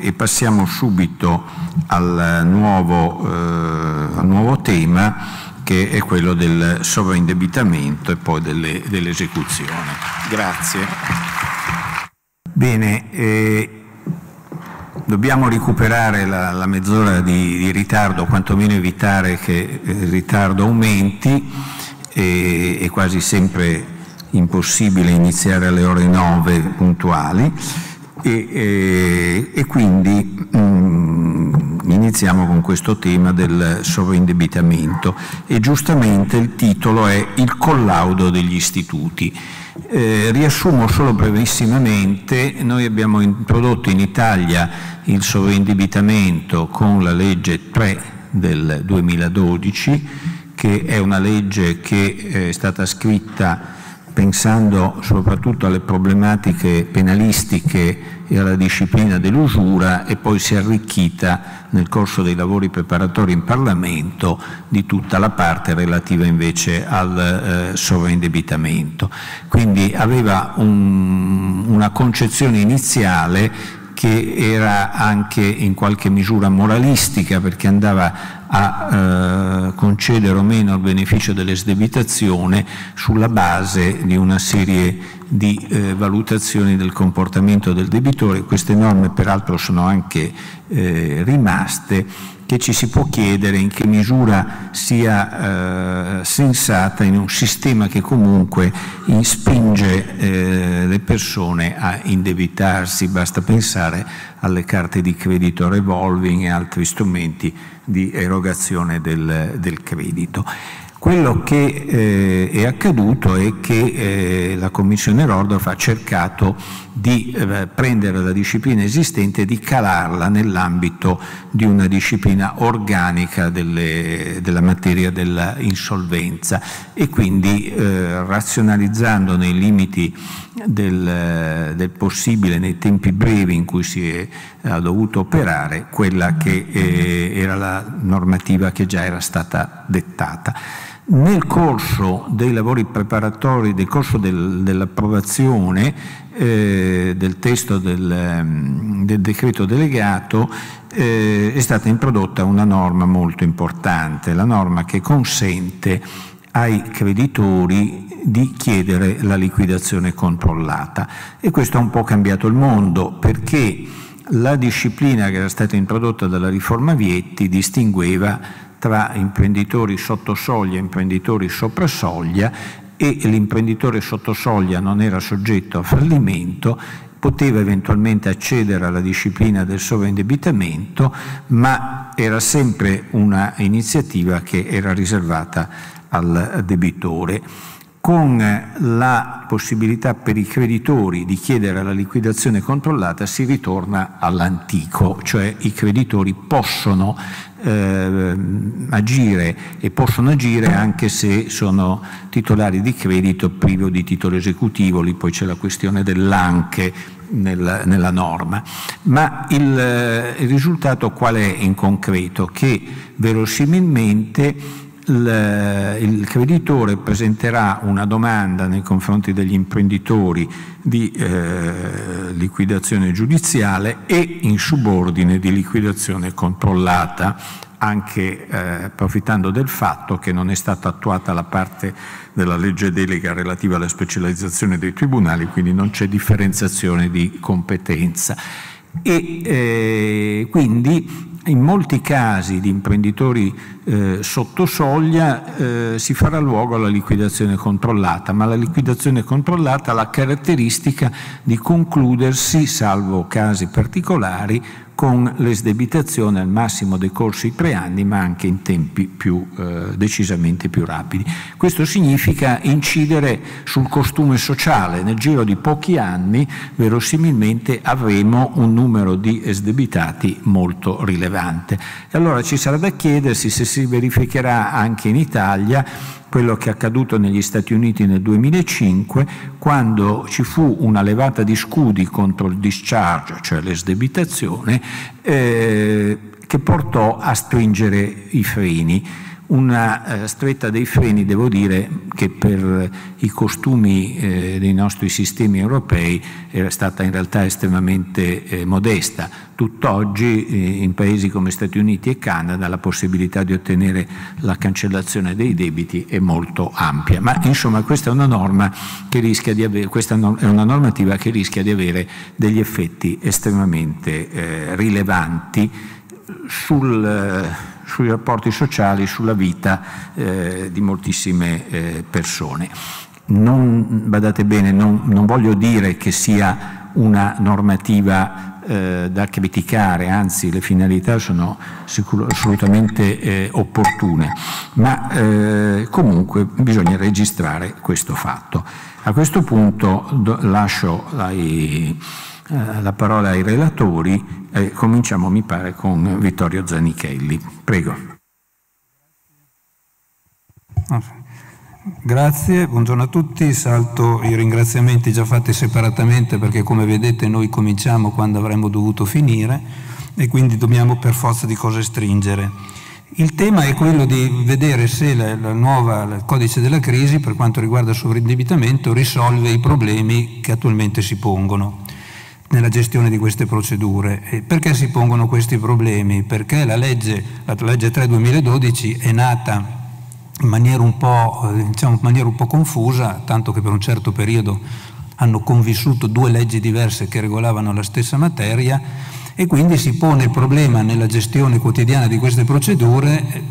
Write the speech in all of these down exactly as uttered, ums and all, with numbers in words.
e passiamo subito al nuovo, eh, al nuovo tema, che è quello del sovraindebitamento e poi delle, dell'esecuzione. Grazie. Bene, eh, dobbiamo recuperare la, la mezz'ora di, di ritardo, quantomeno evitare che il ritardo aumenti. E, è quasi sempre impossibile iniziare alle ore nove puntuali e, e, e quindi mm, iniziamo con questo tema del sovraindebitamento e giustamente il titolo è il collaudo degli istituti. Eh, riassumo solo brevissimamente: noi abbiamo introdotto in Italia il sovraindebitamento con la legge tre del duemiladodici, che è una legge che è stata scritta pensando soprattutto alle problematiche penalistiche e alla disciplina dell'usura, e poi si è arricchita nel corso dei lavori preparatori in Parlamento di tutta la parte relativa invece al eh, sovraindebitamento. Quindi aveva un, una concezione iniziale che era anche in qualche misura moralistica, perché andava a eh, concedere o meno il beneficio dell'esdebitazione sulla base di una serie di eh, valutazioni del comportamento del debitore. Queste norme peraltro sono anche eh, rimaste, che ci si può chiedere in che misura sia eh, sensata in un sistema che comunque spinge eh, le persone a indebitarsi. Basta pensare alle carte di credito revolving e altri strumenti di erogazione del, del credito. Quello che eh, è accaduto è che eh, la Commissione Rordorf ha cercato di eh, prendere la disciplina esistente e di calarla nell'ambito di una disciplina organica delle, della materia dell'insolvenza e quindi eh, razionalizzando nei limiti del, del possibile, nei tempi brevi in cui si è ha dovuto operare quella che eh, era la normativa che già era stata dettata. Nel corso dei lavori preparatori, nel corso del, dell'approvazione eh, del testo del, del decreto delegato, eh, è stata introdotta una norma molto importante, la norma che consente ai creditori di chiedere la liquidazione controllata. E questo ha un po' cambiato il mondo, perché la disciplina che era stata introdotta dalla riforma Vietti distingueva tra imprenditori sotto soglia e imprenditori sopra soglia, e l'imprenditore sotto soglia non era soggetto a fallimento, poteva eventualmente accedere alla disciplina del sovraindebitamento, ma era sempre una iniziativa che era riservata al debitore, con la possibilità per i creditori di chiedere la liquidazione controllata. Si ritorna all'antico, cioè i creditori possono eh, agire e possono agire anche se sono titolari di credito privo di titolo esecutivo. Lì poi c'è la questione dell'anche nella, nella norma. Ma il, il risultato qual è in concreto? Che verosimilmente Il, il creditore presenterà una domanda nei confronti degli imprenditori di eh, liquidazione giudiziale e in subordine di liquidazione controllata, anche eh, approfittando del fatto che non è stata attuata la parte della legge delega relativa alla specializzazione dei tribunali, quindi non c'è differenziazione di competenza. E eh, quindi in molti casi di imprenditori eh, sotto soglia eh, si farà luogo alla liquidazione controllata, ma la liquidazione controllata ha la caratteristica di concludersi, salvo casi particolari, con l'esdebitazione al massimo decorsi tre anni, ma anche in tempi più, eh, decisamente più rapidi. Questo significa incidere sul costume sociale. Nel giro di pochi anni verosimilmente avremo un numero di esdebitati molto rilevante. E allora ci sarà da chiedersi se si verificherà anche in Italia quello che è accaduto negli Stati Uniti nel duemilacinque, quando ci fu una levata di scudi contro il discharge, cioè l'esdebitazione, eh, che portò a stringere i freni. Una eh, stretta dei freni, devo dire, che per i costumi eh, dei nostri sistemi europei era stata in realtà estremamente eh, modesta. Tutt'oggi eh, in paesi come Stati Uniti e Canada la possibilità di ottenere la cancellazione dei debiti è molto ampia, ma insomma questa è una norma che rischia di avere, questa è una normativa che rischia di avere degli effetti estremamente eh, rilevanti sul eh, sui rapporti sociali, sulla vita eh, di moltissime eh, persone. Non, badate bene, non, non voglio dire che sia una normativa eh, da criticare, anzi le finalità sono sicuro, assolutamente eh, opportune, ma eh, comunque bisogna registrare questo fatto. A questo punto do, lascio ai, eh, la parola ai relatori. Eh, cominciamo, mi pare, con Vittorio Zanichelli. Prego. Grazie, buongiorno a tutti. Salto i ringraziamenti già fatti separatamente perché, come vedete, noi cominciamo quando avremmo dovuto finire e quindi dobbiamo per forza di cose stringere. Il tema è quello di vedere se la, la nuova, il codice della crisi, per quanto riguarda il sovraindebitamento, risolve i problemi che attualmente si pongono nella gestione di queste procedure. E perché si pongono questi problemi? Perché la legge, la legge tre duemiladodici è nata in maniera un po', diciamo, in maniera un po' confusa, tanto che per un certo periodo hanno convissuto due leggi diverse che regolavano la stessa materia, e quindi si pone il problema nella gestione quotidiana di queste procedure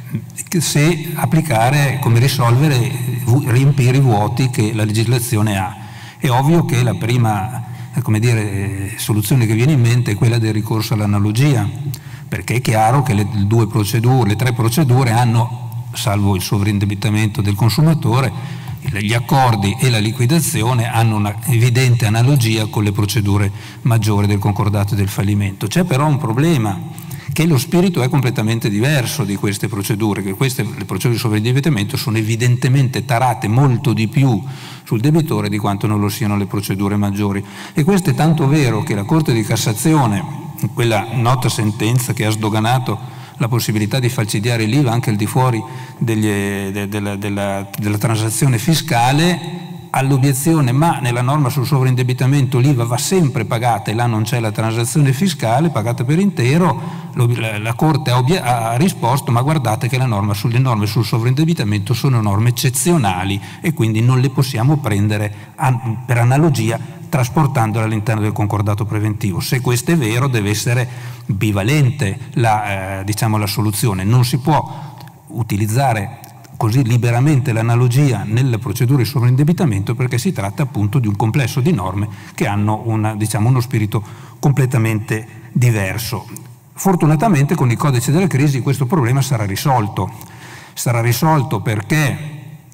se applicare, come risolvere, riempire i vuoti che la legislazione ha. È ovvio che la prima come dire, soluzione che viene in mente è quella del ricorso all'analogia, perché è chiaro che le due procedure, le tre procedure hanno, salvo il sovraindebitamento del consumatore, gli accordi e la liquidazione hanno una evidente analogia con le procedure maggiori del concordato e del fallimento. C'è però un problema, che lo spirito è completamente diverso di queste procedure, che queste, le procedure di sovraindebitamento, sono evidentemente tarate molto di più sul debitore di quanto non lo siano le procedure maggiori. E questo è tanto vero che la Corte di Cassazione, in quella nota sentenza che ha sdoganato la possibilità di falcidiare l'I V A anche al di fuori degli, de, della, della, della transazione fiscale, all'obiezione ma nella norma sul sovraindebitamento l'I V A va sempre pagata e là non c'è la transazione fiscale pagata per intero, la, la Corte ha, ha risposto ma guardate che la norma sulle norme sul sovraindebitamento sono norme eccezionali e quindi non le possiamo prendere a, per analogia trasportandole all'interno del concordato preventivo. Se questo è vero deve essere bivalente la, eh, diciamo, la soluzione, non si può utilizzare così liberamente l'analogia nelle procedure di sovraindebitamento perché si tratta appunto di un complesso di norme che hanno una, diciamo, uno spirito completamente diverso. Fortunatamente con il codice della crisi questo problema sarà risolto. Sarà risolto perché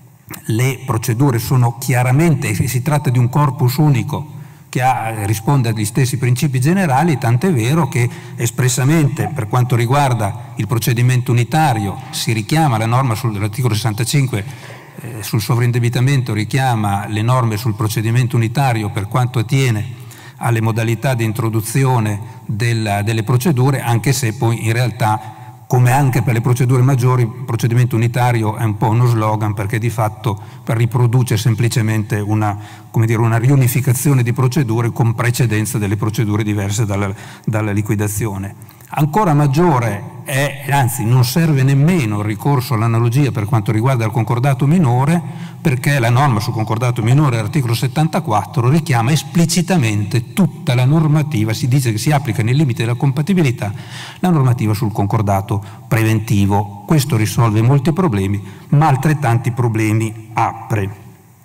le procedure sono chiaramente, si tratta di un corpus unico che ha, risponde agli stessi principi generali, tant'è vero che espressamente per quanto riguarda il procedimento unitario si richiama la norma sull'articolo sessantacinque eh, sul sovraindebitamento, richiama le norme sul procedimento unitario per quanto attiene alle modalità di introduzione della, delle procedure, anche se poi in realtà, come anche per le procedure maggiori, il procedimento unitario è un po' uno slogan perché di fatto riproduce semplicemente una, come dire, una riunificazione di procedure con precedenza delle procedure diverse dalla, dalla liquidazione. Ancora maggiore è, anzi non serve nemmeno il ricorso all'analogia per quanto riguarda il concordato minore, perché la norma sul concordato minore, l'articolo settantaquattro, richiama esplicitamente tutta la normativa, si dice che si applica nei limiti della compatibilità, la normativa sul concordato preventivo. Questo risolve molti problemi, ma altrettanti problemi apre.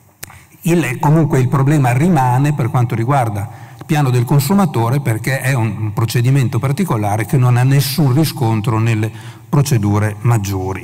Il, comunque il problema rimane per quanto riguarda piano del consumatore perché è un procedimento particolare che non ha nessun riscontro nelle procedure maggiori.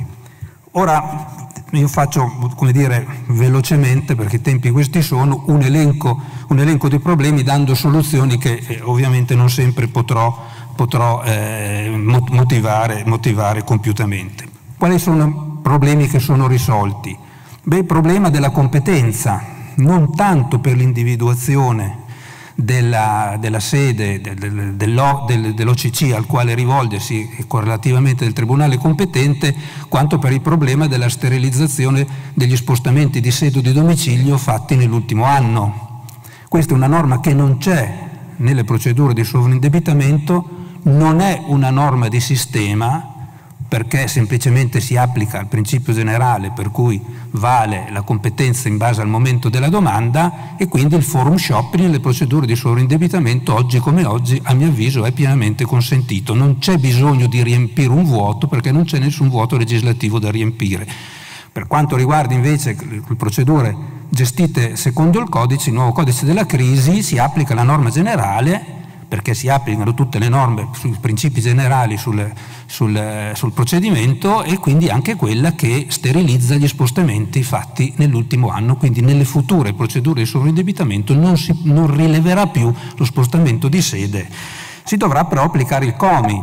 Ora io faccio, come dire, velocemente, perché i tempi questi sono, un elenco, un elenco di problemi dando soluzioni che eh, ovviamente non sempre potrò, potrò eh, motivare, motivare compiutamente. Quali sono i problemi che sono risolti? Beh, il problema della competenza, non tanto per l'individuazione della, della sede del, dell'O C C al quale rivolgersi e correlativamente del tribunale competente, quanto per il problema della sterilizzazione degli spostamenti di sede o di domicilio fatti nell'ultimo anno. Questa è una norma che non c'è nelle procedure di sovraindebitamento, non è una norma di sistema, perché semplicemente si applica al principio generale per cui vale la competenza in base al momento della domanda, e quindi il forum shopping nelle procedure di sovraindebitamento oggi come oggi a mio avviso è pienamente consentito. Non c'è bisogno di riempire un vuoto, perché non c'è nessun vuoto legislativo da riempire. Per quanto riguarda invece le procedure gestite secondo il codice, il nuovo codice della crisi, si applica la norma generale, perché si applicano tutte le norme sui principi generali sul, sul, sul procedimento, e quindi anche quella che sterilizza gli spostamenti fatti nell'ultimo anno. Quindi nelle future procedure di sovraindebitamento non, si, non rileverà più lo spostamento di sede. Si dovrà però applicare il COMI,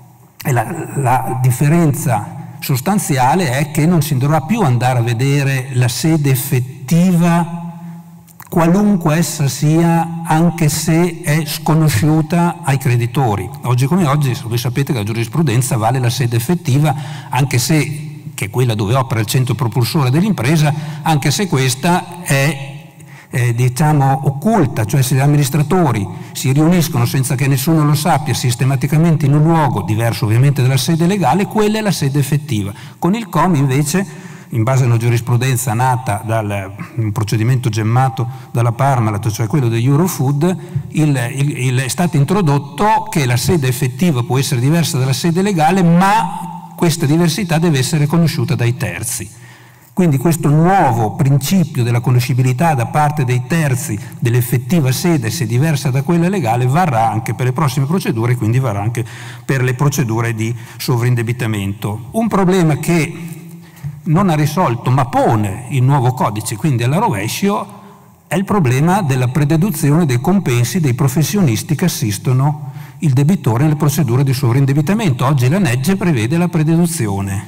e la, la differenza sostanziale è che non si dovrà più andare a vedere la sede effettiva qualunque essa sia, anche se è sconosciuta ai creditori. Oggi come oggi voi sapete che la giurisprudenza vale la sede effettiva, anche se, che è quella dove opera il centro propulsore dell'impresa, anche se questa è eh, diciamo occulta, cioè se gli amministratori si riuniscono senza che nessuno lo sappia sistematicamente in un luogo diverso ovviamente dalla sede legale, quella è la sede effettiva. Con il COMI invece, in base a una giurisprudenza nata dal un procedimento gemmato dalla Parmalat, cioè quello degli Eurofood, il, il, il, è stato introdotto che la sede effettiva può essere diversa dalla sede legale, ma questa diversità deve essere conosciuta dai terzi. Quindi questo nuovo principio della conoscibilità da parte dei terzi dell'effettiva sede, se diversa da quella legale, varrà anche per le prossime procedure, quindi varrà anche per le procedure di sovraindebitamento. Un problema che non ha risolto ma pone il nuovo codice, quindi alla rovescio, è il problema della prededuzione dei compensi dei professionisti che assistono il debitore nelle procedure di sovraindebitamento. Oggi la legge prevede la prededuzione,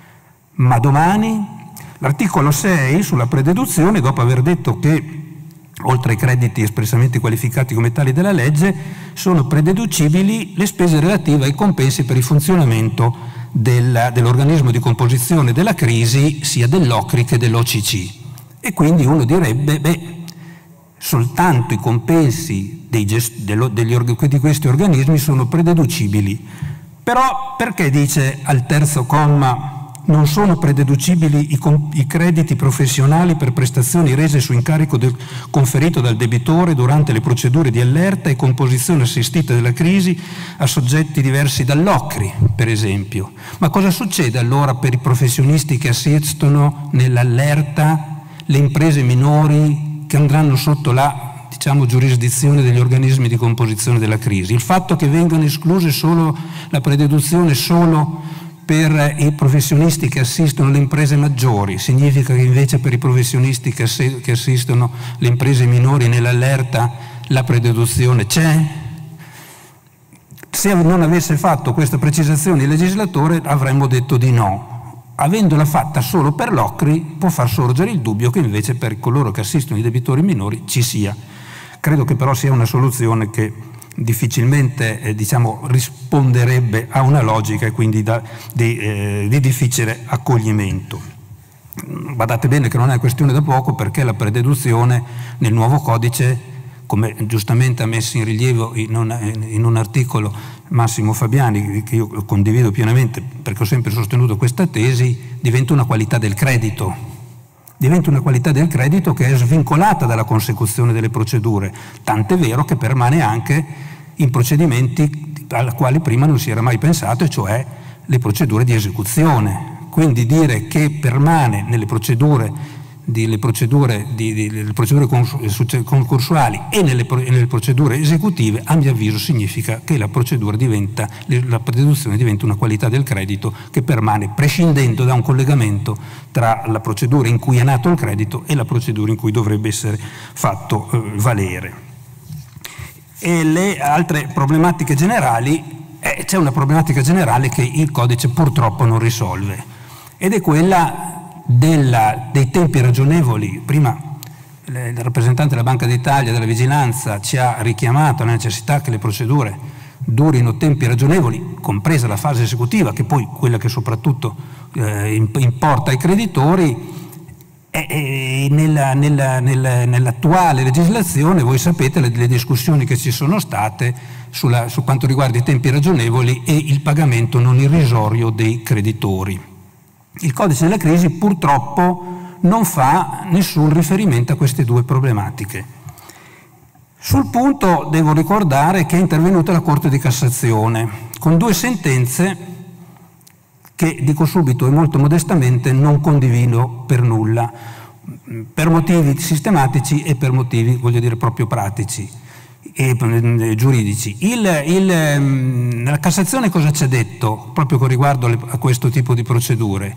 ma domani l'articolo sei sulla prededuzione, dopo aver detto che oltre ai crediti espressamente qualificati come tali della legge, sono prededucibili le spese relative ai compensi per il funzionamento del, dell'organismo di composizione della crisi, sia dell'O C R I che dell'O C C. E quindi uno direbbe, beh, soltanto i compensi dei gest- dello, degli, di questi organismi sono prededucibili. Però perché dice al terzo comma non sono prededucibili i, i crediti professionali per prestazioni rese su incarico del, conferito dal debitore durante le procedure di allerta e composizione assistita della crisi a soggetti diversi dall'O C R I, per esempio. Ma cosa succede allora per i professionisti che assistono nell'allerta le imprese minori che andranno sotto la, diciamo, giurisdizione degli organismi di composizione della crisi? Il fatto che vengano escluse solo la prededuzione solo per i professionisti che assistono le imprese maggiori significa che invece per i professionisti che, assi- che assistono le imprese minori nell'allerta la prededuzione c'è? Se non avesse fatto questa precisazione il legislatore avremmo detto di no. Avendola fatta solo per l'O C R I può far sorgere il dubbio che invece per coloro che assistono i debitori minori ci sia. Credo che però sia una soluzione che difficilmente eh, diciamo, risponderebbe a una logica e quindi da, di, eh, di difficile accoglimento. Badate bene che non è questione da poco, perché la prededuzione nel nuovo codice, come giustamente ha messo in rilievo in un, in un articolo Massimo Fabiani, che io condivido pienamente perché ho sempre sostenuto questa tesi, diventa una qualità del credito. Diventa una qualità del credito che è svincolata dalla consecuzione delle procedure, tant'è vero che permane anche in procedimenti ai quali prima non si era mai pensato, e cioè le procedure di esecuzione. Quindi dire che permane nelle procedure, di, le procedure, di, di, le procedure concorsuali e nelle, e nelle procedure esecutive, a mio avviso significa che la procedura diventa, la prededuzione diventa una qualità del credito che permane prescindendo da un collegamento tra la procedura in cui è nato il credito e la procedura in cui dovrebbe essere fatto eh, valere. E le altre problematiche generali, eh, c'è una problematica generale che il codice purtroppo non risolve, ed è quella della, dei tempi ragionevoli. Prima il rappresentante della Banca d'Italia, della Vigilanza, ci ha richiamato alla necessità che le procedure durino tempi ragionevoli, compresa la fase esecutiva, che poi quella che soprattutto eh, importa ai creditori. E, e nella, nella, nella, nell'attuale legislazione voi sapete le, le discussioni che ci sono state sulla, su quanto riguarda i tempi ragionevoli e il pagamento non irrisorio dei creditori. Il codice della crisi purtroppo non fa nessun riferimento a queste due problematiche. Sul punto devo ricordare che è intervenuta la Corte di Cassazione con due sentenze che, dico subito e molto modestamente, non condivido per nulla, per motivi sistematici e per motivi, voglio dire, proprio pratici e giuridici. Il, il, la Cassazione cosa ci ha detto, proprio con riguardo a questo tipo di procedure?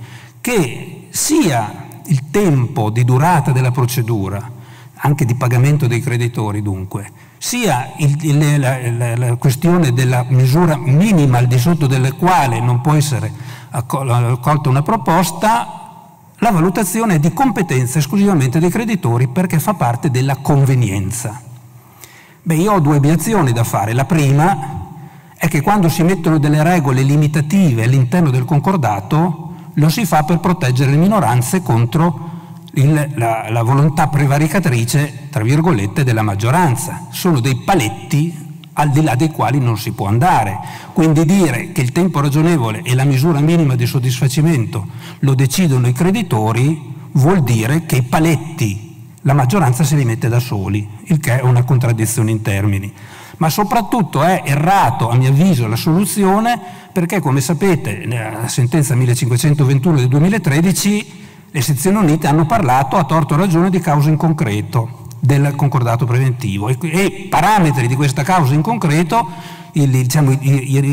Che sia il tempo di durata della procedura, anche di pagamento dei creditori dunque, sia il, il, la, la, la questione della misura minima al di sotto della quale non può essere accolta una proposta, la valutazione è di competenza esclusivamente dei creditori perché fa parte della convenienza. Beh, io ho due obiezioni da fare. La prima è che quando si mettono delle regole limitative all'interno del concordato lo si fa per proteggere le minoranze contro il, la, la volontà prevaricatrice, tra virgolette, della maggioranza. Sono dei paletti al di là dei quali non si può andare. Quindi dire che il tempo ragionevole e la misura minima di soddisfacimento lo decidono i creditori vuol dire che i paletti la maggioranza se li mette da soli, il che è una contraddizione in termini. Ma soprattutto è errato, a mio avviso, la soluzione perché, come sapete, nella sentenza millecinquecentoventuno del duemilatredici le sezioni unite hanno parlato a torto ragione di causa in concreto del concordato preventivo e, e parametri di questa causa in concreto, il, diciamo, i,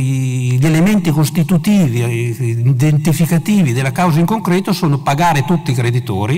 i, gli elementi costitutivi, identificativi della causa in concreto sono pagare tutti i creditori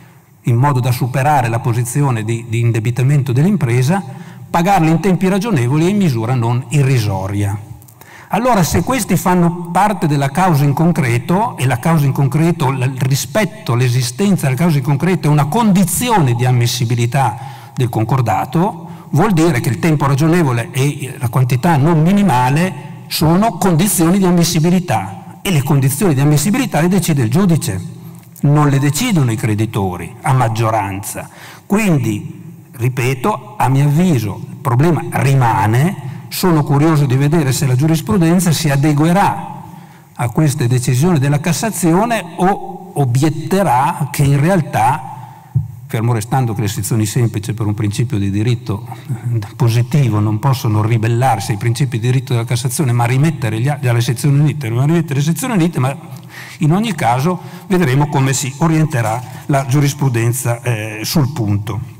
in modo da superare la posizione di, di indebitamento dell'impresa, pagarli in tempi ragionevoli e in misura non irrisoria. Allora, se questi fanno parte della causa in concreto e la causa in concreto, il rispetto, l'esistenza della causa in concreto è una condizione di ammissibilità del concordato, vuol dire che il tempo ragionevole e la quantità non minimale sono condizioni di ammissibilità e le condizioni di ammissibilità le decide il giudice, non le decidono i creditori a maggioranza. Quindi, ripeto, a mio avviso il problema rimane. Sono curioso di vedere se la giurisprudenza si adeguerà a queste decisioni della Cassazione o obietterà che in realtà, fermo restando che le sezioni semplici per un principio di diritto positivo non possono ribellarsi ai principi di diritto della Cassazione ma rimettere gli, alle sezioni unite, ma rimettere le sezioni unite, ma in ogni caso vedremo come si orienterà la giurisprudenza eh, sul punto.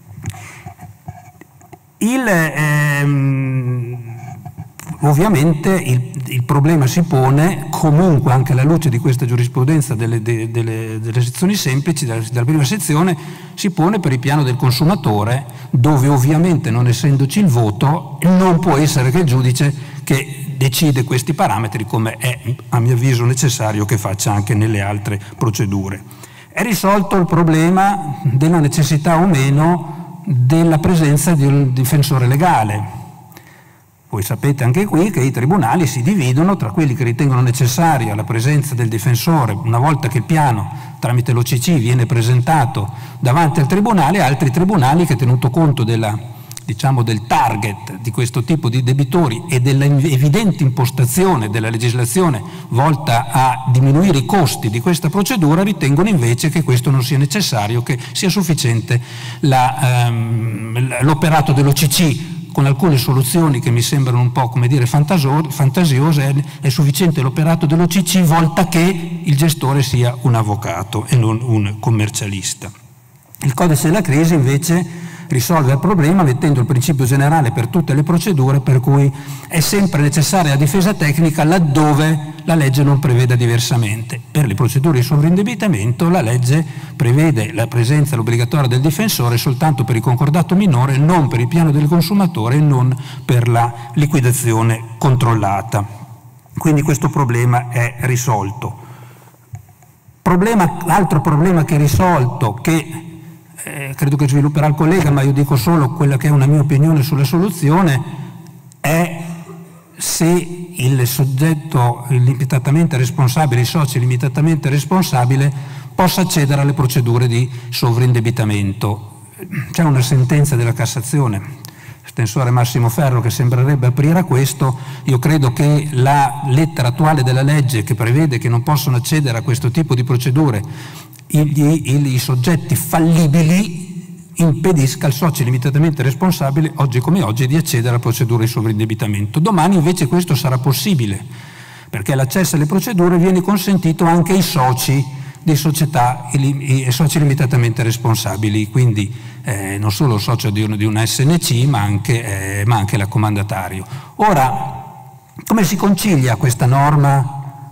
Il, ehm, ovviamente il, il problema si pone comunque anche alla luce di questa giurisprudenza delle, de, delle, delle sezioni semplici, della, della prima sezione, si pone per il piano del consumatore, dove ovviamente, non essendoci il voto, non può essere che il giudice che decide questi parametri, come è a mio avviso necessario che faccia anche nelle altre procedure. È risolto il problema della necessità o meno della presenza di un difensore legale. Voi sapete anche qui che i tribunali si dividono tra quelli che ritengono necessaria la presenza del difensore una volta che il piano tramite l'O C C viene presentato davanti al tribunale, e altri tribunali che, tenuto conto della, diciamo, del target di questo tipo di debitori e dell'evidente impostazione della legislazione volta a diminuire i costi di questa procedura, ritengono invece che questo non sia necessario, che sia sufficiente la, ehm, l'operato dell'O C C con alcune soluzioni che mi sembrano un po', come dire, fantasiose. È, è sufficiente l'operato dell'O C C volta che il gestore sia un avvocato e non un commercialista. Il codice della crisi invece risolve il problema mettendo il principio generale per tutte le procedure per cui è sempre necessaria la difesa tecnica laddove la legge non preveda diversamente. Per le procedure di sovraindebitamento la legge prevede la presenza obbligatoria del difensore soltanto per il concordato minore, non per il piano del consumatore e non per la liquidazione controllata. Quindi questo problema è risolto. Problema, altro problema che è risolto, che eh, credo che svilupperà il collega, ma io dico solo quella che è una mia opinione sulla soluzione, è se il soggetto limitatamente responsabile, i soci limitatamente responsabile, possa accedere alle procedure di sovrindebitamento. C'è una sentenza della Cassazione, estensore Massimo Ferro, che sembrerebbe aprire a questo. Io credo che la lettera attuale della legge, che prevede che non possono accedere a questo tipo di procedure i, i, i soggetti fallibili, impedisca al socio limitatamente responsabile, oggi come oggi, di accedere alla procedura di sovrindebitamento. Domani invece questo sarà possibile, perché l'accesso alle procedure viene consentito anche ai soci di società e soci limitatamente responsabili, quindi eh, non solo il socio di un, di una S N C, ma anche, eh, ma anche l'accomandatario. Ora, come si concilia questa norma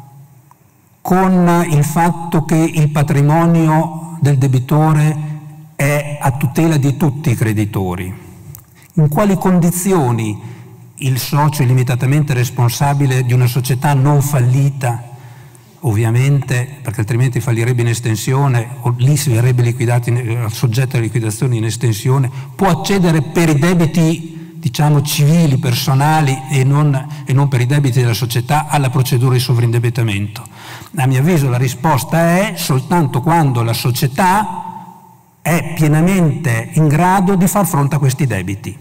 con il fatto che il patrimonio del debitore è a tutela di tutti i creditori? In quali condizioni il socio limitatamente responsabile di una società non fallita, ovviamente, perché altrimenti fallirebbe in estensione, o lì si verrebbe liquidati, soggetto alla liquidazione in estensione, può accedere per i debiti, diciamo, civili, personali e non, e non per i debiti della società alla procedura di sovrindebitamento? A mio avviso la risposta è soltanto quando la società è pienamente in grado di far fronte a questi debiti.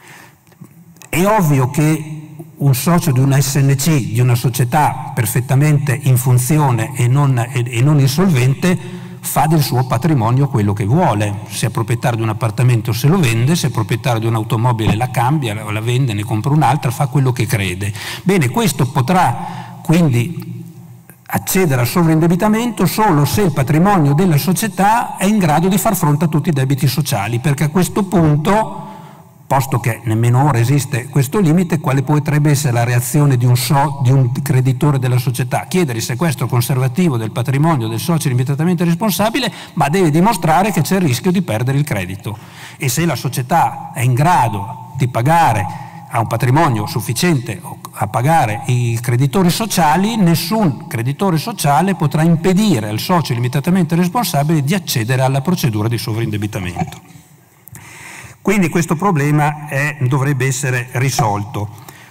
È ovvio che un socio di una S N C, di una società perfettamente in funzione e non, e, e non insolvente, fa del suo patrimonio quello che vuole. Se è proprietario di un appartamento se lo vende, se è proprietario di un'automobile la cambia, la, la vende, ne compra un'altra, fa quello che crede. Bene, questo potrà quindi accedere al sovraindebitamento solo se il patrimonio della società è in grado di far fronte a tutti i debiti sociali, perché a questo punto, posto che nemmeno ora esiste questo limite, quale potrebbe essere la reazione di un, so, di un creditore della società? Chiedere il sequestro conservativo del patrimonio del socio limitatamente responsabile, ma deve dimostrare che c'è il rischio di perdere il credito. E se la società è in grado di pagare, ha un patrimonio sufficiente a pagare i creditori sociali, nessun creditore sociale potrà impedire al socio limitatamente responsabile di accedere alla procedura di sovrindebitamento. Quindi questo problema è, dovrebbe essere risolto.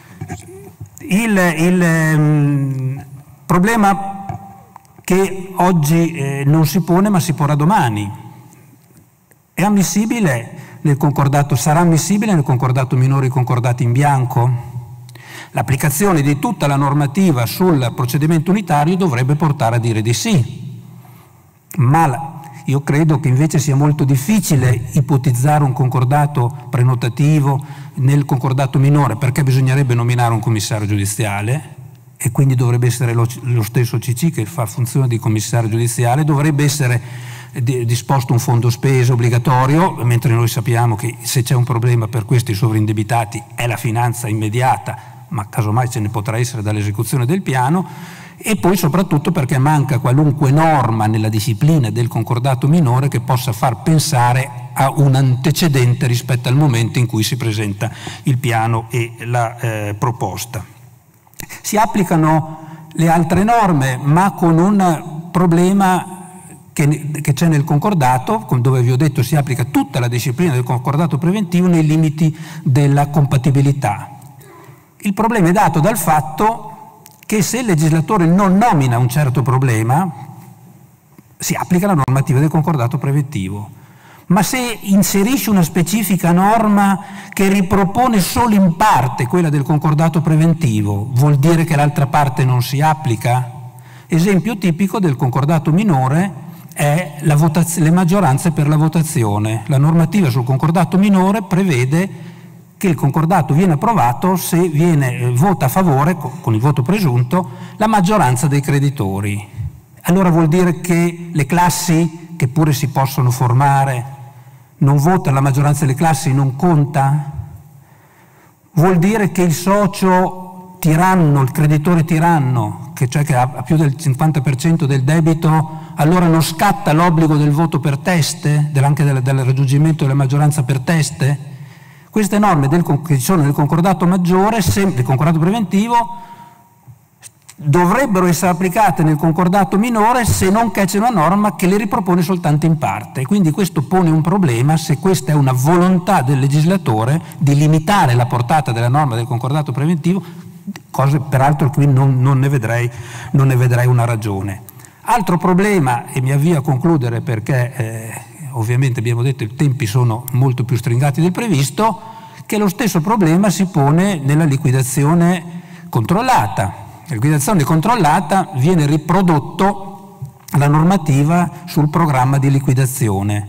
Il, il um, problema che oggi eh, non si pone ma si porrà domani: è ammissibile nel concordato, sarà ammissibile nel concordato minore i concordati in bianco? L'applicazione di tutta la normativa sul procedimento unitario dovrebbe portare a dire di sì, ma io credo che invece sia molto difficile ipotizzare un concordato prenotativo nel concordato minore, perché bisognerebbe nominare un commissario giudiziale e quindi dovrebbe essere lo, lo stesso C C che fa funzione di commissario giudiziale, dovrebbe essere di, disposto un fondo spese obbligatorio, mentre noi sappiamo che se c'è un problema per questi sovraindebitati è la finanza immediata, ma casomai ce ne potrà essere dall'esecuzione del piano. E poi soprattutto perché manca qualunque norma nella disciplina del concordato minore che possa far pensare a un antecedente rispetto al momento in cui si presenta il piano e la eh, proposta. Si applicano le altre norme, ma con un problema che, che c'è nel concordato, dove vi ho detto si applica tutta la disciplina del concordato preventivo nei limiti della compatibilità. Il problema è dato dal fatto che se il legislatore non nomina un certo problema, si applica la normativa del concordato preventivo. Ma se inserisce una specifica norma che ripropone solo in parte quella del concordato preventivo, vuol dire che l'altra parte non si applica? Esempio tipico del concordato minore è la votaz- le maggioranze per la votazione. La normativa sul concordato minore prevede che il concordato viene approvato se viene, eh, vota a favore, con, con il voto presunto, la maggioranza dei creditori. Allora vuol dire che le classi, che pure si possono formare, non vota, la maggioranza delle classi non conta? Vuol dire che il socio tiranno, il creditore tiranno, che cioè che ha più del cinquanta per cento del debito, allora non scatta l'obbligo del voto per teste, anche del, del raggiungimento della maggioranza per teste? Queste norme del, che sono nel concordato maggiore, sempre, del concordato preventivo, dovrebbero essere applicate nel concordato minore se non che c'è una norma che le ripropone soltanto in parte. Quindi questo pone un problema se questa è una volontà del legislatore di limitare la portata della norma del concordato preventivo, cose peraltro qui non, non, ne vedrei, non ne vedrei una ragione. Altro problema, e mi avvio a concludere perché eh, ovviamente abbiamo detto i tempi sono molto più stringati del previsto, che lo stesso problema si pone nella liquidazione controllata. La liquidazione controllata viene riprodotto la normativa sul programma di liquidazione.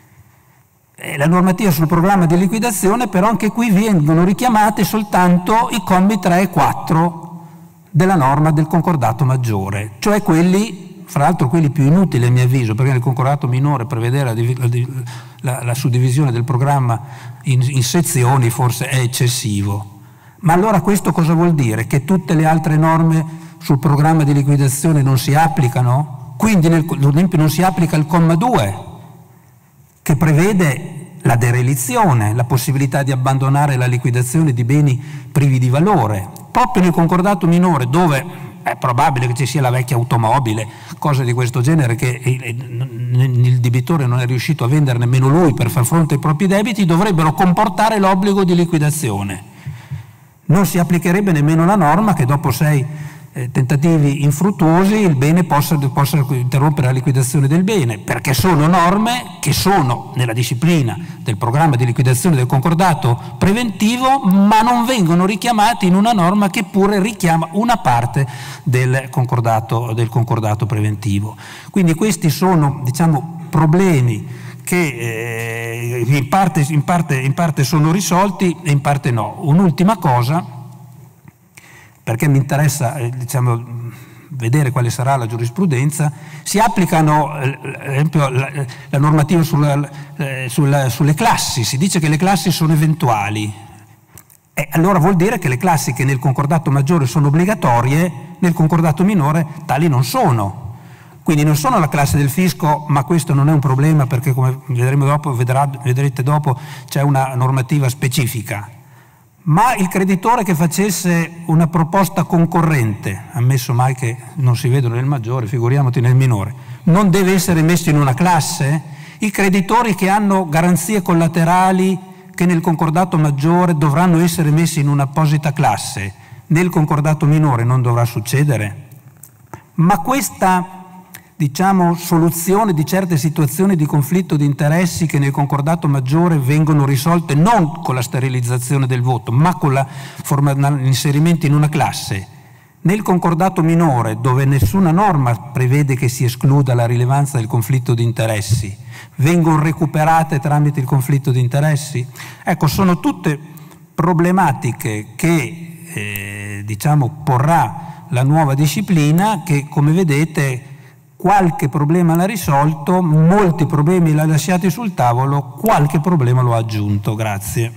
E la normativa sul programma di liquidazione, però anche qui vengono richiamati soltanto i commi tre e quattro della norma del concordato maggiore, cioè quelli, fra l'altro quelli più inutili a mio avviso, perché nel concordato minore prevedere la, la, la suddivisione del programma in, in sezioni forse è eccessivo. Ma allora questo cosa vuol dire? Che tutte le altre norme sul programma di liquidazione non si applicano? Quindi nel, ad esempio non si applica il comma due, che prevede la derelizione, la possibilità di abbandonare la liquidazione di beni privi di valore. Proprio nel concordato minore, dove è probabile che ci sia la vecchia automobile, cose di questo genere che il debitore non è riuscito a vendere nemmeno lui per far fronte ai propri debiti, dovrebbero comportare l'obbligo di liquidazione. Non si applicherebbe nemmeno la norma che dopo sei eh, tentativi infruttuosi il bene possa, possa interrompere la liquidazione del bene, perché sono norme che sono nella disciplina del programma di liquidazione del concordato preventivo, ma non vengono richiamati in una norma che pure richiama una parte del concordato, del concordato preventivo. Quindi questi sono, diciamo, problemi che eh, in, parte, in, parte, in parte sono risolti e in parte no. Un'ultima cosa, perché mi interessa eh, diciamo, vedere quale sarà la giurisprudenza, si applicano eh, ad esempio la, la normativa sulla, eh, sulla, sulle classi, si dice che le classi sono eventuali, e allora vuol dire che le classi che nel concordato maggiore sono obbligatorie, nel concordato minore tali non sono. Quindi non sono la classe del fisco, ma questo non è un problema perché, come vedremo dopo, vedrà, vedrete dopo, c'è una normativa specifica. Ma il creditore che facesse una proposta concorrente, ammesso mai che non si vedono nel maggiore, figuriamoti nel minore, non deve essere messo in una classe? I creditori che hanno garanzie collaterali che nel concordato maggiore dovranno essere messi in un'apposita classe, nel concordato minore non dovrà succedere? Ma questa, diciamo, soluzione di certe situazioni di conflitto di interessi che nel concordato maggiore vengono risolte non con la sterilizzazione del voto, ma con l'inserimento in una classe. Nel concordato minore, dove nessuna norma prevede che si escluda la rilevanza del conflitto di interessi, vengono recuperate tramite il conflitto di interessi? Ecco, sono tutte problematiche che eh, diciamo, porrà la nuova disciplina che, come vedete, qualche problema l'ha risolto, molti problemi l'ha lasciati sul tavolo, qualche problema lo ha aggiunto. Grazie.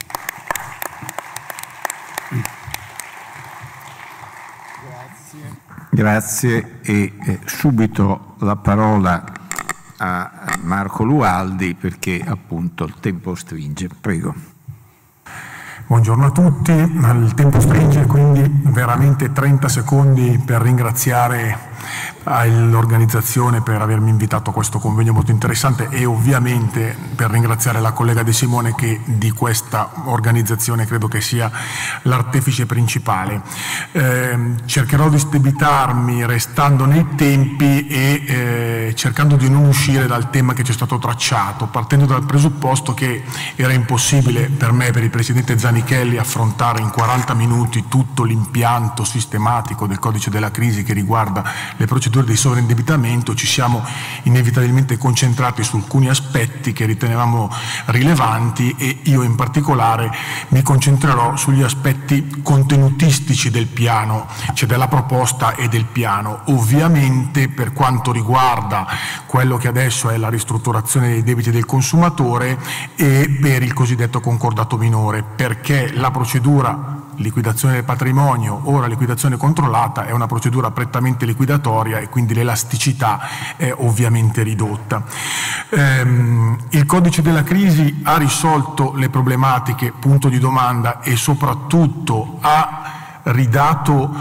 Grazie e eh, subito la parola a Marco Lualdi perché appunto il tempo stringe. Prego. Buongiorno a tutti, il tempo stringe, quindi veramente trenta secondi per ringraziare l'organizzazione per avermi invitato a questo convegno molto interessante e ovviamente per ringraziare la collega De Simone che di questa organizzazione credo che sia l'artefice principale. Eh, cercherò di stebitarmi restando nei tempi e eh, cercando di non uscire dal tema che ci è stato tracciato, partendo dal presupposto che era impossibile per me e per il Presidente Zanichelli affrontare in quaranta minuti tutto l'impianto sistematico del codice della crisi che riguarda le procedure di sovraindebitamento. Ci siamo inevitabilmente concentrati su alcuni aspetti che ritenevamo rilevanti e io in particolare mi concentrerò sugli aspetti contenutistici del piano, cioè della proposta e del piano. Ovviamente per quanto riguarda quello che adesso è la ristrutturazione dei debiti del consumatore e per il cosiddetto concordato minore, perché la procedura liquidazione del patrimonio, ora liquidazione controllata, è una procedura prettamente liquidatoria e quindi l'elasticità è ovviamente ridotta. Ehm, il codice della crisi ha risolto le problematiche, punto di domanda, e soprattutto ha ridato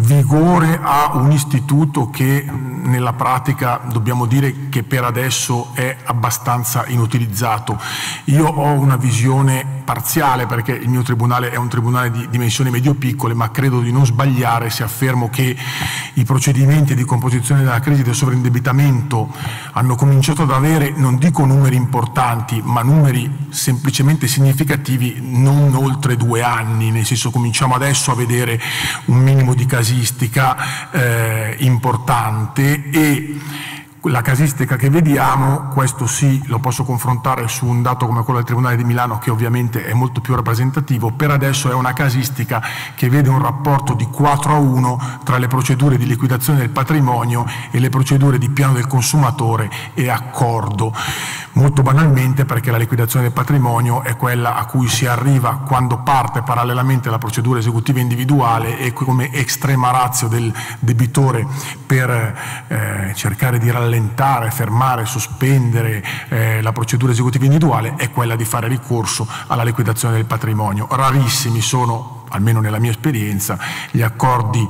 vigore a un istituto che nella pratica dobbiamo dire che per adesso è abbastanza inutilizzato. Io ho una visione parziale, perché il mio tribunale è un tribunale di dimensioni medio-piccole, ma credo di non sbagliare se affermo che i procedimenti di composizione della crisi del sovraindebitamento hanno cominciato ad avere, non dico numeri importanti, ma numeri semplicemente significativi non oltre due anni, nel senso cominciamo adesso a vedere un minimo di casistica eh, importante, e la casistica che vediamo, questo sì, lo posso confrontare su un dato come quello del Tribunale di Milano, che ovviamente è molto più rappresentativo. Per adesso è una casistica che vede un rapporto di quattro a uno tra le procedure di liquidazione del patrimonio e le procedure di piano del consumatore e accordo. Molto banalmente perché la liquidazione del patrimonio è quella a cui si arriva quando parte parallelamente la procedura esecutiva individuale, e come estrema ratio del debitore per eh, cercare di rallentare, fermare, sospendere eh, la procedura esecutiva individuale è quella di fare ricorso alla liquidazione del patrimonio. Rarissimi sono, almeno nella mia esperienza, gli accordi,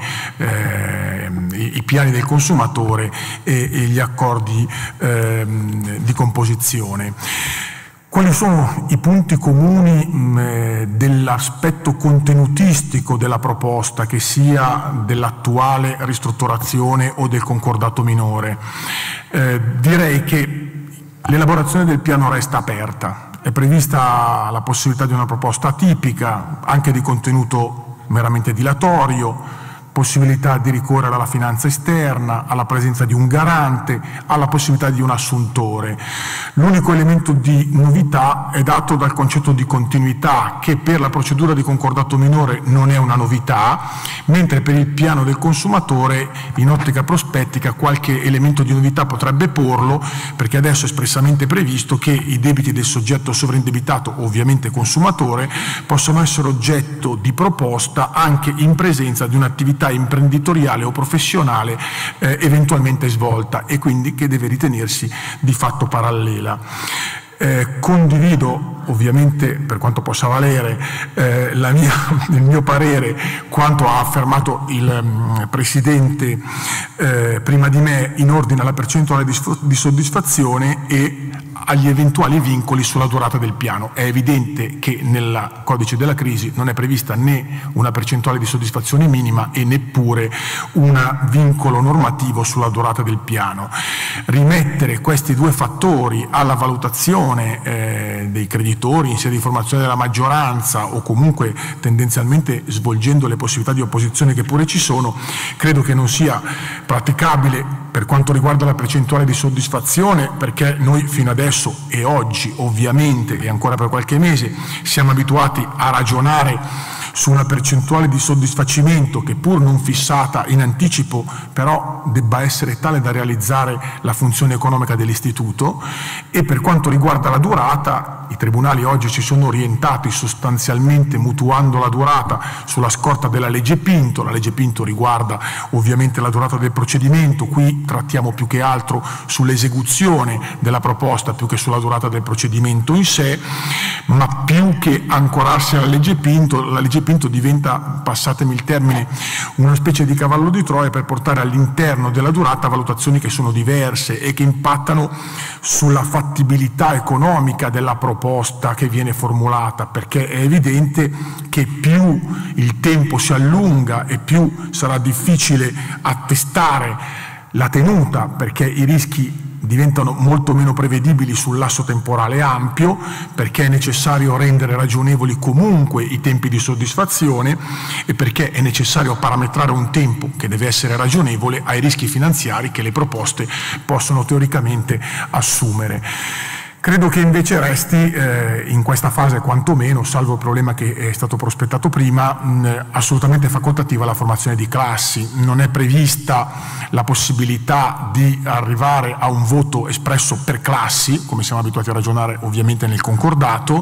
eh, i, i piani del consumatore e, e gli accordi eh, di composizione. Quali sono i punti comuni mh, dell'aspetto contenutistico della proposta, che sia dell'attuale ristrutturazione o del concordato minore? Eh, direi che l'elaborazione del piano resta aperta. È prevista la possibilità di una proposta atipica, anche di contenuto meramente dilatorio, possibilità di ricorrere alla finanza esterna, alla presenza di un garante, alla possibilità di un assuntore. L'unico elemento di novità è dato dal concetto di continuità, che per la procedura di concordato minore non è una novità, mentre per il piano del consumatore in ottica prospettica qualche elemento di novità potrebbe porlo, perché adesso è espressamente previsto che i debiti del soggetto sovraindebitato, ovviamente consumatore, possono essere oggetto di proposta anche in presenza di un'attività imprenditoriale o professionale eh, eventualmente svolta, e quindi che deve ritenersi di fatto parallela. Eh, condivido ovviamente, per quanto possa valere, eh, la mia, il mio parere, quanto ha affermato il um, Presidente eh, prima di me in ordine alla percentuale di, di soddisfazione e agli eventuali vincoli sulla durata del piano. È evidente che nel codice della crisi non è prevista né una percentuale di soddisfazione minima e neppure un vincolo normativo sulla durata del piano. Rimettere questi due fattori alla valutazione eh, dei creditori in sede di formazione della maggioranza, o comunque tendenzialmente svolgendo le possibilità di opposizione che pure ci sono, credo che non sia praticabile per quanto riguarda la percentuale di soddisfazione, perché noi fino adesso e oggi ovviamente e ancora per qualche mese siamo abituati a ragionare su una percentuale di soddisfacimento che, pur non fissata in anticipo, però debba essere tale da realizzare la funzione economica dell'istituto. E per quanto riguarda la durata, i tribunali oggi si sono orientati sostanzialmente mutuando la durata sulla scorta della legge Pinto. La legge Pinto riguarda ovviamente la durata del procedimento, qui trattiamo più che altro sull'esecuzione della proposta più che sulla durata del procedimento in sé, ma più che ancorarsi alla legge Pinto, la legge Pinto diventa, passatemi il termine, una specie di cavallo di Troia per portare all'interno della durata valutazioni che sono diverse e che impattano sulla fattibilità economica della proposta che viene formulata, perché è evidente che più il tempo si allunga e più sarà difficile attestare la tenuta, perché i rischi diventano molto meno prevedibili sul lasso temporale ampio, perché è necessario rendere ragionevoli comunque i tempi di soddisfazione e perché è necessario parametrare un tempo che deve essere ragionevole ai rischi finanziari che le proposte possono teoricamente assumere. Credo che invece resti eh, in questa fase quantomeno, salvo il problema che è stato prospettato prima, mh, assolutamente facoltativa la formazione di classi. Non è prevista la possibilità di arrivare a un voto espresso per classi, come siamo abituati a ragionare ovviamente nel concordato.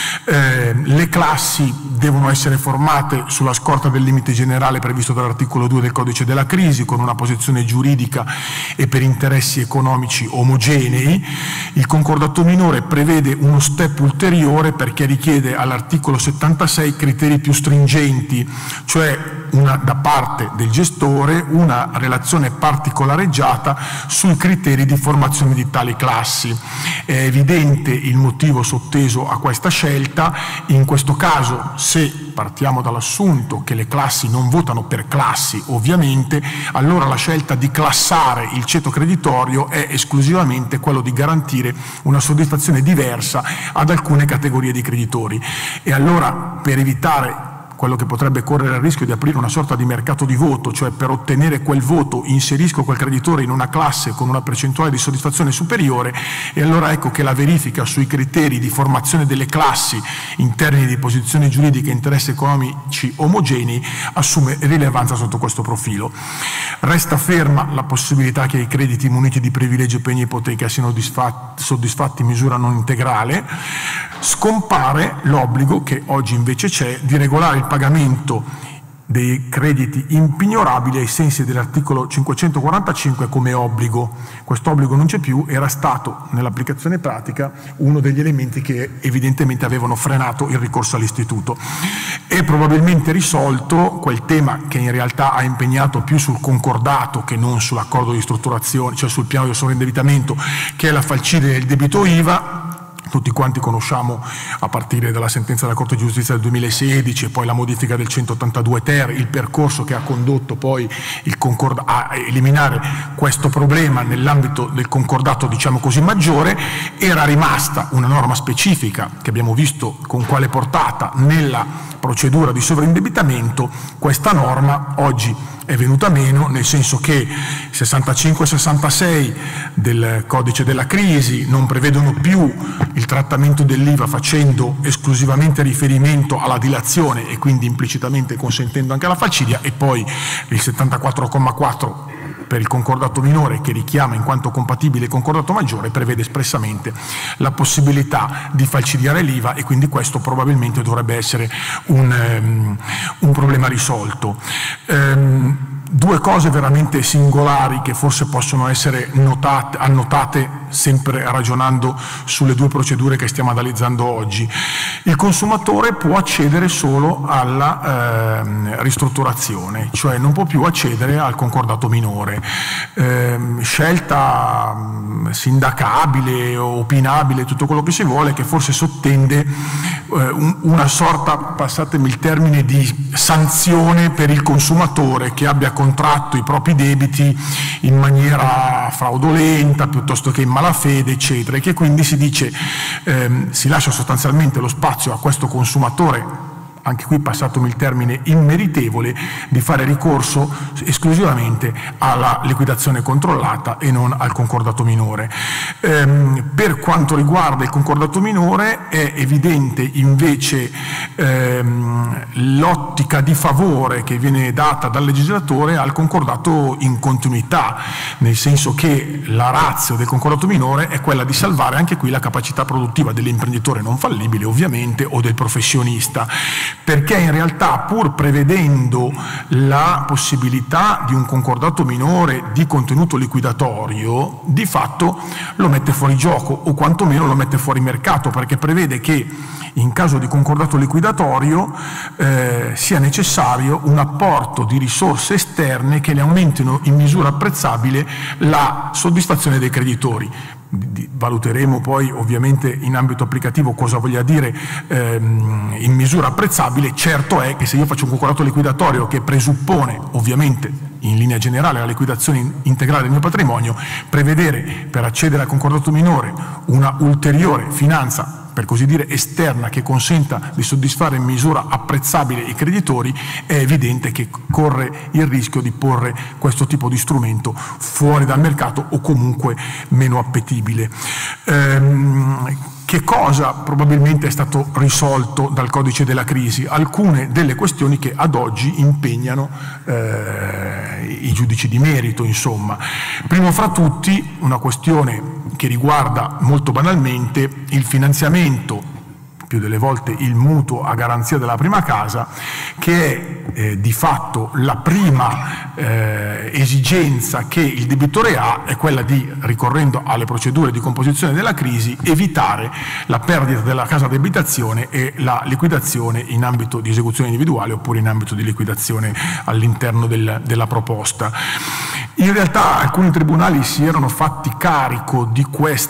Eh, le classi devono essere formate sulla scorta del limite generale previsto dall'articolo due del Codice della Crisi, con una posizione giuridica e per interessi economici omogenei. Il concordato minore prevede uno step ulteriore perché richiede all'articolo settantasei criteri più stringenti, cioè una, da parte del gestore una relazione particolareggiata sui criteri di formazione di tali classi. È evidente il motivo sotteso a questa scelta. In questo caso, se partiamo dall'assunto che le classi non votano per classi, ovviamente, allora la scelta di classare il ceto creditorio è esclusivamente quello di garantire una soddisfazione diversa ad alcune categorie di creditori. E allora, per evitare quello che potrebbe correre il rischio di aprire una sorta di mercato di voto, cioè per ottenere quel voto inserisco quel creditore in una classe con una percentuale di soddisfazione superiore, e allora ecco che la verifica sui criteri di formazione delle classi in termini di posizioni giuridiche e interessi economici omogenei assume rilevanza sotto questo profilo. Resta ferma la possibilità che i crediti muniti di privilegio per ipoteca siano soddisfatti in misura non integrale. Scompare l'obbligo, che oggi invece c'è, di regolare il pagamento dei crediti impignorabili ai sensi dell'articolo cinquecentoquarantacinque come obbligo. Questo obbligo non c'è più, era stato nell'applicazione pratica uno degli elementi che evidentemente avevano frenato il ricorso all'istituto. È probabilmente risolto quel tema che in realtà ha impegnato più sul concordato che non sull'accordo di strutturazione, cioè sul piano di sovraindebitamento, che è la falcide del debito I V A. Tutti quanti conosciamo, a partire dalla sentenza della Corte di Giustizia del duemilasedici e poi la modifica del centottantadue ter, il percorso che ha condotto poi il concordato a eliminare questo problema nell'ambito del concordato, diciamo così, maggiore. Era rimasta una norma specifica, che abbiamo visto con quale portata, nella procedura di sovraindebitamento. Questa norma oggi è venuta meno, nel senso che sessantacinque e sessantasei del codice della crisi non prevedono più il trattamento dell'I V A facendo esclusivamente riferimento alla dilazione e quindi implicitamente consentendo anche la falcidia, e poi il settantaquattro comma quattro per il concordato minore, che richiama in quanto compatibile il concordato maggiore, prevede espressamente la possibilità di falcidiare l'I V A, e quindi questo probabilmente dovrebbe essere un, um, un problema risolto. Um, Due cose veramente singolari che forse possono essere notate, annotate sempre ragionando sulle due procedure che stiamo analizzando oggi. Il consumatore può accedere solo alla eh, ristrutturazione, cioè non può più accedere al concordato minore. Eh, scelta mh, sindacabile, opinabile, tutto quello che si vuole, che forse sottende eh, un, una sorta, passatemi il termine, di sanzione per il consumatore che abbia contratto i propri debiti in maniera fraudolenta piuttosto che in malafede, eccetera, e che quindi si dice ehm, si lascia sostanzialmente lo spazio a questo consumatore, anche qui passatomi il termine, immeritevole, di fare ricorso esclusivamente alla liquidazione controllata e non al concordato minore. Ehm, per quanto riguarda il concordato minore è evidente invece ehm, l'ottica di favore che viene data dal legislatore al concordato in continuità, nel senso che la ratio del concordato minore è quella di salvare anche qui la capacità produttiva dell'imprenditore non fallibile, ovviamente, o del professionista, perché in realtà, pur prevedendo la possibilità di un concordato minore di contenuto liquidatorio, di fatto lo mette fuori gioco, o quantomeno lo mette fuori mercato, perché prevede che in caso di concordato liquidatorio eh, sia necessario un apporto di risorse esterne che ne aumentino in misura apprezzabile la soddisfazione dei creditori. Valuteremo poi ovviamente in ambito applicativo cosa voglia dire ehm, in misura apprezzabile. Certo è che se io faccio un concordato liquidatorio che presuppone ovviamente in linea generale la liquidazione integrale del mio patrimonio, prevedere per accedere al concordato minore una ulteriore finanza, per così dire, esterna, che consenta di soddisfare in misura apprezzabile i creditori, è evidente che corre il rischio di porre questo tipo di strumento fuori dal mercato o comunque meno appetibile. Ehm, Che cosa probabilmente è stato risolto dal codice della crisi? Alcune delle questioni che ad oggi impegnano eh, i giudici di merito, insomma. Primo fra tutti una questione che riguarda molto banalmente il finanziamento più delle volte il mutuo a garanzia della prima casa, che è eh, di fatto la prima eh, esigenza che il debitore ha, è quella di, ricorrendo alle procedure di composizione della crisi, evitare la perdita della casa d'abitazione e la liquidazione in ambito di esecuzione individuale oppure in ambito di liquidazione all'interno del, della proposta. In realtà alcuni tribunali si erano fatti carico di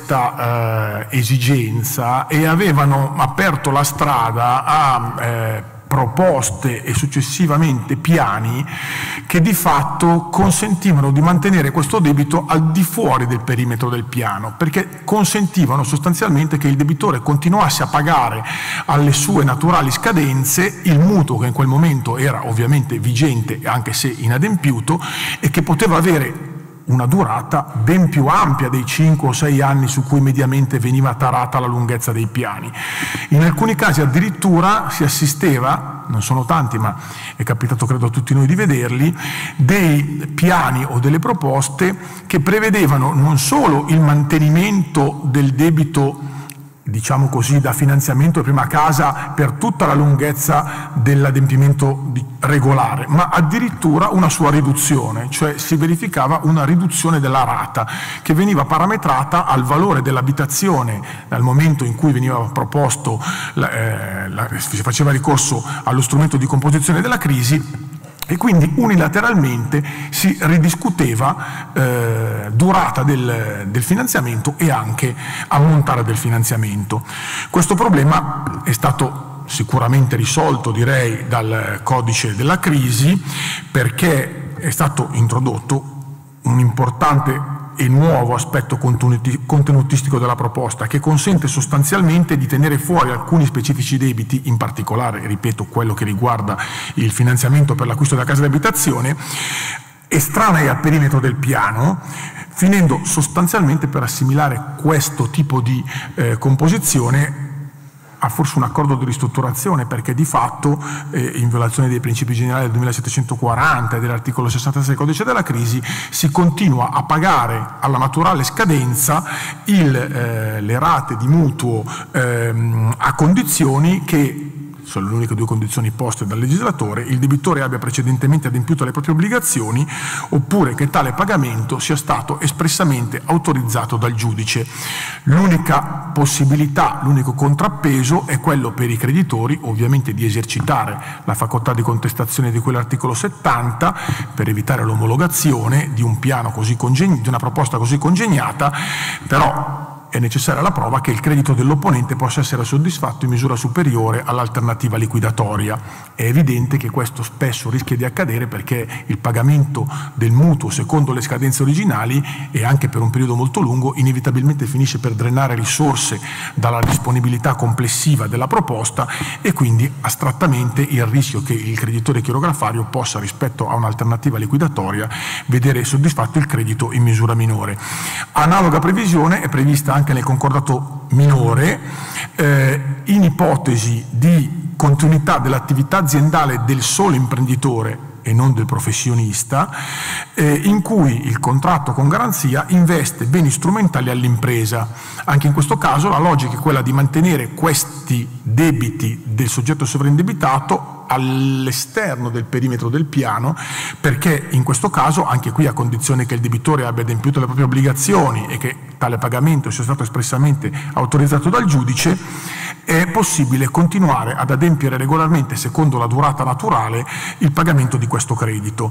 questa eh, esigenza e avevano aperto la strada a eh, proposte e successivamente piani che di fatto consentivano di mantenere questo debito al di fuori del perimetro del piano, perché consentivano sostanzialmente che il debitore continuasse a pagare alle sue naturali scadenze il mutuo che in quel momento era ovviamente vigente anche se inadempiuto e che poteva avere una durata ben più ampia dei cinque o sei anni su cui mediamente veniva tarata la lunghezza dei piani. In alcuni casi addirittura si assisteva, non sono tanti ma è capitato credo a tutti noi di vederli, dei piani o delle proposte che prevedevano non solo il mantenimento del debito, diciamo così, da finanziamento di prima casa per tutta la lunghezza dell'adempimento regolare, ma addirittura una sua riduzione, cioè si verificava una riduzione della rata che veniva parametrata al valore dell'abitazione dal momento in cui veniva proposto, eh, la, si faceva ricorso allo strumento di composizione della crisi, e quindi unilateralmente si ridiscuteva eh, durata del, del finanziamento e anche ammontare del finanziamento. Questo problema è stato sicuramente risolto, direi, dal codice della crisi, perché è stato introdotto un importante e nuovo aspetto contenutistico della proposta che consente sostanzialmente di tenere fuori alcuni specifici debiti, in particolare, ripeto, quello che riguarda il finanziamento per l'acquisto della casa d'abitazione, estranei al perimetro del piano, finendo sostanzialmente per assimilare questo tipo di eh, composizione a forse un accordo di ristrutturazione, perché di fatto, eh, in violazione dei principi generali del duemilasettecentoquaranta e dell'articolo sessantasei del codice della crisi, si continua a pagare alla naturale scadenza il, eh, le rate di mutuo ehm, a condizioni che, sono le uniche due condizioni poste dal legislatore, il debitore abbia precedentemente adempiuto alle proprie obbligazioni oppure che tale pagamento sia stato espressamente autorizzato dal giudice. L'unica possibilità, l'unico contrappeso è quello per i creditori ovviamente di esercitare la facoltà di contestazione di quell'articolo settanta per evitare l'omologazione di un piano così congegn- di una proposta così congegnata, però è necessaria la prova che il credito dell'opponente possa essere soddisfatto in misura superiore all'alternativa liquidatoria. È evidente che questo spesso rischia di accadere perché il pagamento del mutuo secondo le scadenze originali e anche per un periodo molto lungo inevitabilmente finisce per drenare risorse dalla disponibilità complessiva della proposta e quindi astrattamente il rischio che il creditore chirografario possa, rispetto a un'alternativa liquidatoria, vedere soddisfatto il credito in misura minore. Analoga previsione è prevista anche anche nel concordato minore, eh, in ipotesi di continuità dell'attività aziendale del solo imprenditore e non del professionista, eh, in cui il contratto con garanzia investe beni strumentali all'impresa. Anche in questo caso la logica è quella di mantenere questi debiti del soggetto sovraindebitato all'esterno del perimetro del piano, perché in questo caso, anche qui a condizione che il debitore abbia adempiuto le proprie obbligazioni e che tale pagamento sia stato espressamente autorizzato dal giudice, è possibile continuare ad adempiere regolarmente, secondo la durata naturale, il pagamento di questo credito.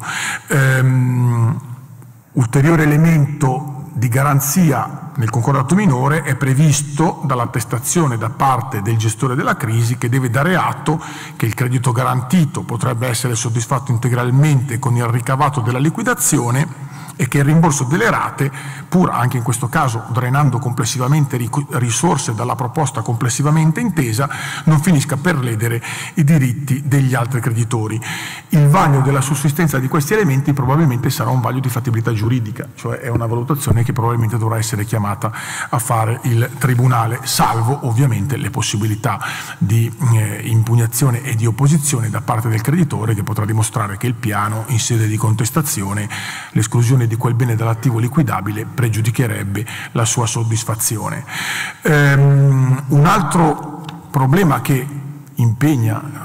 Ehm, ulteriore elemento di garanzia nel concordato minore è previsto dall'attestazione da parte del gestore della crisi, che deve dare atto che il credito garantito potrebbe essere soddisfatto integralmente con il ricavato della liquidazione e che il rimborso delle rate, pur anche in questo caso drenando complessivamente risorse dalla proposta complessivamente intesa, non finisca per ledere i diritti degli altri creditori. Il vaglio della sussistenza di questi elementi probabilmente sarà un vaglio di fattibilità giuridica, cioè è una valutazione che probabilmente dovrà essere chiamata a fare il Tribunale, salvo ovviamente le possibilità di eh, impugnazione e di opposizione da parte del creditore, che potrà dimostrare che il piano, in sede di contestazione, l'esclusione di quel bene dall'attivo liquidabile pregiudicherebbe la sua soddisfazione. Um, un altro problema che impegna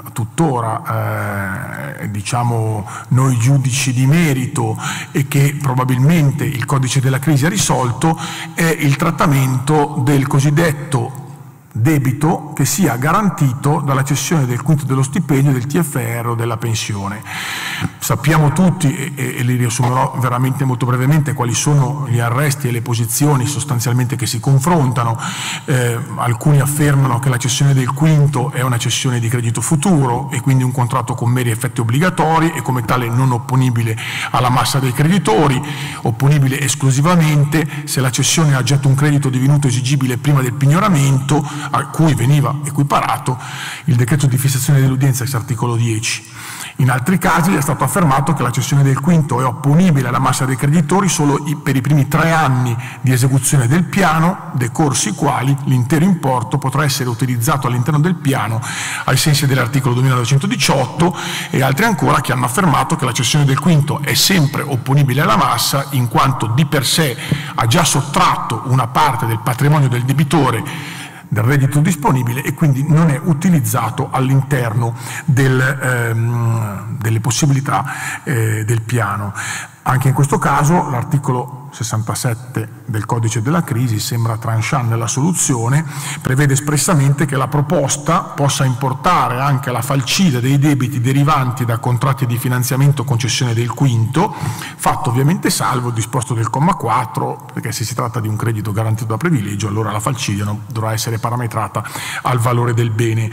tuttora eh, diciamo noi giudici di merito e che probabilmente il codice della crisi ha risolto è il trattamento del cosiddetto debito che sia garantito dalla cessione del quinto dello stipendio, del T F R o della pensione. Sappiamo tutti, e, e li riassumerò veramente molto brevemente, quali sono gli arresti e le posizioni sostanzialmente che si confrontano. Eh, alcuni affermano che la cessione del quinto è una cessione di credito futuro e quindi un contratto con meri effetti obbligatori e come tale non opponibile alla massa dei creditori, opponibile esclusivamente se la cessione ha oggetto un credito divenuto esigibile prima del pignoramento, a cui veniva equiparato il decreto di fissazione dell'udienza ex articolo dieci. In altri casi è stato affermato che la cessione del quinto è opponibile alla massa dei creditori solo per i primi tre anni di esecuzione del piano, decorsi i quali l'intero importo potrà essere utilizzato all'interno del piano ai sensi dell'articolo duemilanovecentodiciotto, e altri ancora che hanno affermato che la cessione del quinto è sempre opponibile alla massa in quanto di per sé ha già sottratto una parte del patrimonio del debitore del reddito disponibile e quindi non è utilizzato all'interno del, ehm, delle possibilità eh, del piano. Anche in questo caso l'articolo sessantasette del codice della crisi sembra tranchant nella soluzione, prevede espressamente che la proposta possa importare anche la falcida dei debiti derivanti da contratti di finanziamento o concessione del quinto, fatto ovviamente salvo il disposto del comma quattro, perché se si tratta di un credito garantito da privilegio allora la falcida non dovrà essere parametrata al valore del bene.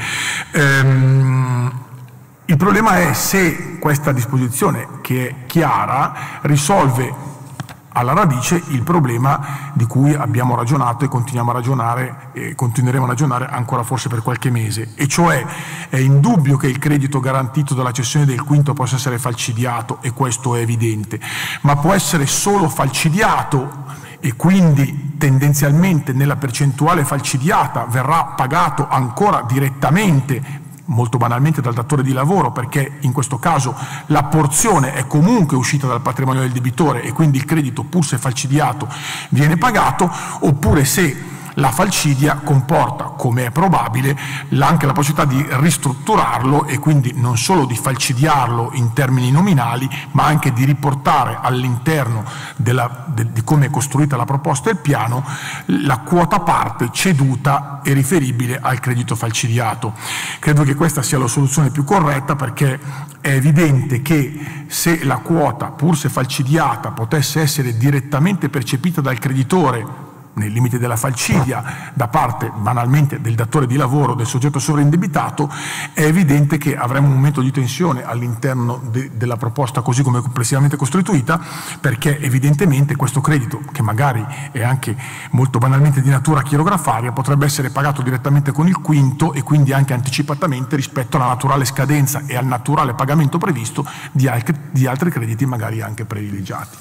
Ehm, Il problema è se questa disposizione, che è chiara, risolve alla radice il problema di cui abbiamo ragionato e continuiamo a ragionare e continueremo a ragionare ancora forse per qualche mese, e cioè è indubbio che il credito garantito dalla cessione del quinto possa essere falcidiato, e questo è evidente, ma può essere solo falcidiato e quindi tendenzialmente nella percentuale falcidiata verrà pagato ancora direttamente, molto banalmente dal datore di lavoro, perché in questo caso la porzione è comunque uscita dal patrimonio del debitore e quindi il credito, pur se falcidiato, viene pagato, oppure se la falcidia comporta, come è probabile, anche la possibilità di ristrutturarlo e quindi non solo di falcidiarlo in termini nominali, ma anche di riportare all'interno della, de, di come è costruita la proposta e il piano la quota parte ceduta e riferibile al credito falcidiato. Credo che questa sia la soluzione più corretta, perché è evidente che se la quota, pur se falcidiata, potesse essere direttamente percepita dal creditore nei limiti della falcidia da parte banalmente del datore di lavoro, del soggetto sovraindebitato, è evidente che avremo un momento di tensione all'interno de della proposta così come è complessivamente costituita, perché evidentemente questo credito, che magari è anche molto banalmente di natura chirografaria, potrebbe essere pagato direttamente con il quinto e quindi anche anticipatamente rispetto alla naturale scadenza e al naturale pagamento previsto di altri, di altri crediti magari anche privilegiati.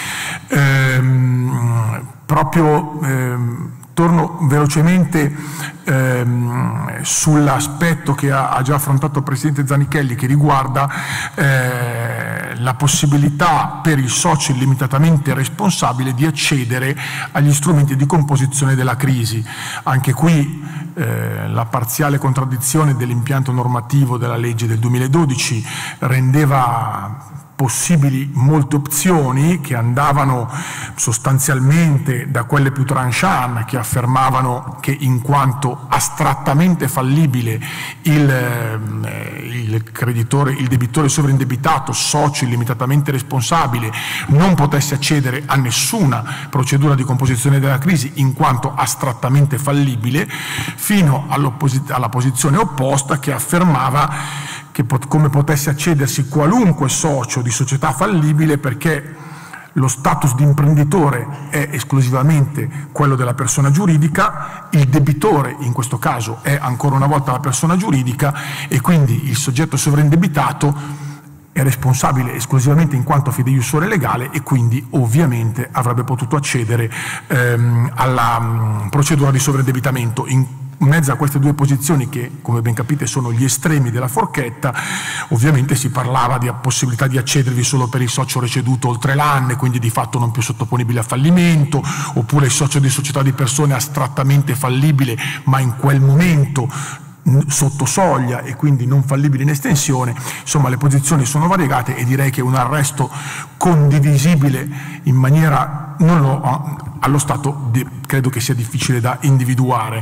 Ehm, proprio ehm, torno velocemente ehm, sull'aspetto che ha, ha già affrontato il Presidente Zanichelli, che riguarda eh, la possibilità per il socio illimitatamente responsabile di accedere agli strumenti di composizione della crisi. Anche qui eh, la parziale contraddizione dell'impianto normativo della legge del duemiladodici rendeva possibili molte opzioni che andavano sostanzialmente da quelle più tranchant, che affermavano che in quanto astrattamente fallibile il, eh, il creditore, il debitore sovraindebitato, socio illimitatamente responsabile, non potesse accedere a nessuna procedura di composizione della crisi in quanto astrattamente fallibile, fino alla posizione opposta che affermava che pot- come potesse accedersi qualunque socio di società fallibile, perché lo status di imprenditore è esclusivamente quello della persona giuridica, il debitore in questo caso è ancora una volta la persona giuridica e quindi il soggetto sovraindebitato è responsabile esclusivamente in quanto fideiussore legale e quindi ovviamente avrebbe potuto accedere ehm, alla mh, procedura di sovraindebitamento. In In mezzo a queste due posizioni, che come ben capite sono gli estremi della forchetta, ovviamente si parlava di possibilità di accedervi solo per il socio receduto oltre l'anno e quindi di fatto non più sottoponibile a fallimento, oppure il socio di società di persone astrattamente fallibile ma in quel momento sotto soglia e quindi non fallibili in estensione. Insomma, le posizioni sono variegate e direi che un arresto condivisibile in maniera, non lo, allo stato credo che sia difficile da individuare.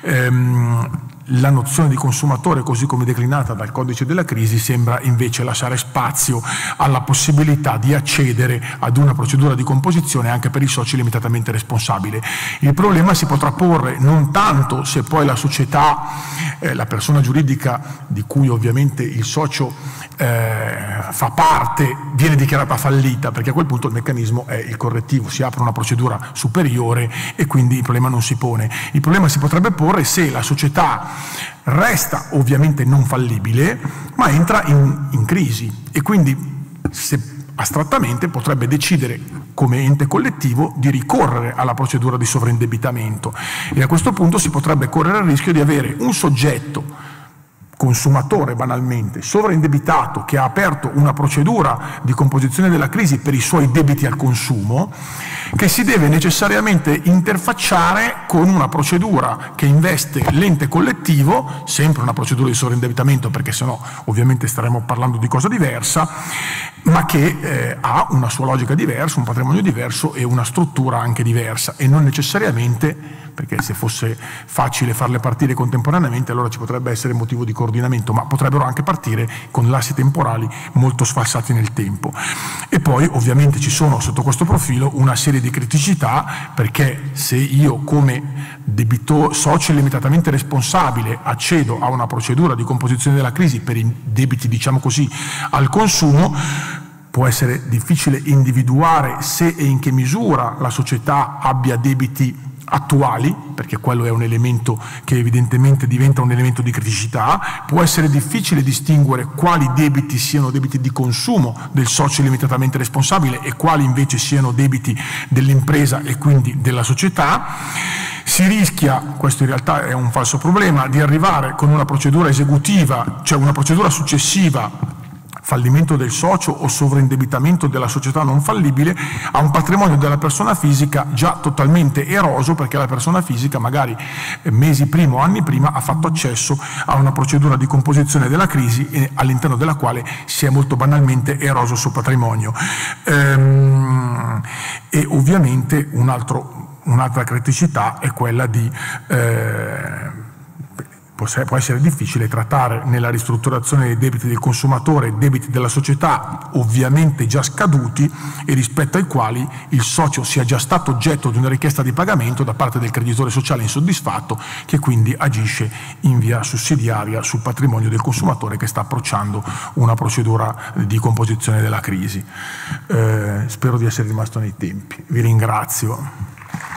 Ehm, La nozione di consumatore, così come declinata dal codice della crisi, sembra invece lasciare spazio alla possibilità di accedere ad una procedura di composizione anche per i soci limitatamente responsabili. Il problema si potrà porre non tanto se poi la società, eh, la persona giuridica di cui ovviamente il socio eh, fa parte, viene dichiarata fallita, perché a quel punto il meccanismo è il correttivo, si apre una procedura superiore e quindi il problema non si pone. Il problema si potrebbe porre se la società resta ovviamente non fallibile ma entra in, in crisi e quindi se, astrattamente potrebbe decidere come ente collettivo di ricorrere alla procedura di sovraindebitamento e a questo punto si potrebbe correre il rischio di avere un soggetto consumatore banalmente sovraindebitato che ha aperto una procedura di composizione della crisi per i suoi debiti al consumo che si deve necessariamente interfacciare con una procedura che investe l'ente collettivo, sempre una procedura di sovraindebitamento perché sennò ovviamente staremo parlando di cosa diversa, ma che eh, ha una sua logica diversa, un patrimonio diverso e una struttura anche diversa e non necessariamente, perché se fosse facile farle partire contemporaneamente allora ci potrebbe essere motivo di coordinamento, ma potrebbero anche partire con lassi temporali molto sfalsati nel tempo. E poi ovviamente ci sono sotto questo profilo una serie di criticità, perché se io come debitore, socio limitatamente responsabile accedo a una procedura di composizione della crisi per i debiti, diciamo così, al consumo, può essere difficile individuare se e in che misura la società abbia debiti attuali, perché quello è un elemento che evidentemente diventa un elemento di criticità. Può essere difficile distinguere quali debiti siano debiti di consumo del socio limitatamente responsabile e quali invece siano debiti dell'impresa e quindi della società. Si rischia, questo in realtà è un falso problema, di arrivare con una procedura esecutiva, cioè una procedura successiva, fallimento del socio o sovraindebitamento della società non fallibile, a un patrimonio della persona fisica già totalmente eroso, perché la persona fisica magari mesi prima o anni prima ha fatto accesso a una procedura di composizione della crisi e all'interno della quale si è molto banalmente eroso il suo patrimonio. Ehm, e ovviamente un altro, un'altra criticità è quella di eh, può essere difficile trattare nella ristrutturazione dei debiti del consumatore debiti della società ovviamente già scaduti e rispetto ai quali il socio sia già stato oggetto di una richiesta di pagamento da parte del creditore sociale insoddisfatto, che quindi agisce in via sussidiaria sul patrimonio del consumatore che sta approcciando una procedura di composizione della crisi. Eh, spero di essere rimasto nei tempi. Vi ringrazio.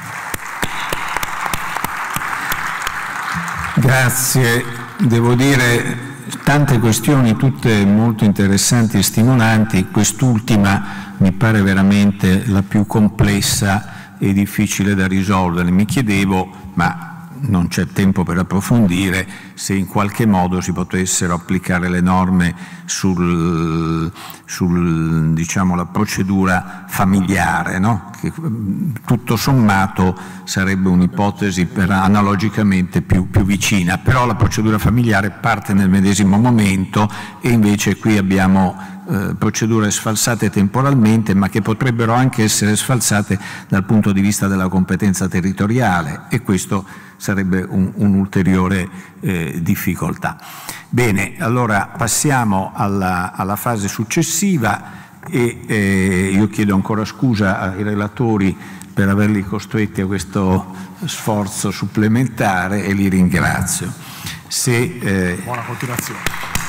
Grazie, devo dire tante questioni tutte molto interessanti e stimolanti, quest'ultima mi pare veramente la più complessa e difficile da risolvere. Mi chiedevo, ma non c'è tempo per approfondire, se in qualche modo si potessero applicare le norme sul, sul diciamo, la procedura familiare, no? Che tutto sommato sarebbe un'ipotesi per, analogicamente più, più vicina, però la procedura familiare parte nel medesimo momento e invece qui abbiamo eh, procedure sfalsate temporalmente, ma che potrebbero anche essere sfalsate dal punto di vista della competenza territoriale, e questo sarebbe un, un'ulteriore eh, difficoltà. Bene, allora passiamo alla, alla fase successiva e eh, io chiedo ancora scusa ai relatori per averli costretti a questo sforzo supplementare e li ringrazio. Se, eh, Buona continuazione.